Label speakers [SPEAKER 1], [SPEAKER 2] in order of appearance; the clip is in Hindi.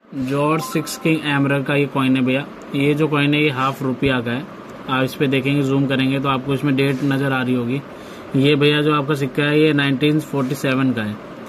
[SPEAKER 1] जॉर्ज 6 किंग एमरर का ये कॉइन है भैया। ये जो कॉइन है ये ₹1/2 का है। आप इस पे देखेंगे, जूम करेंगे तो आपको इसमें डेट नज़र आ रही होगी। ये भैया जो आपका सिक्का है ये 1947 का है।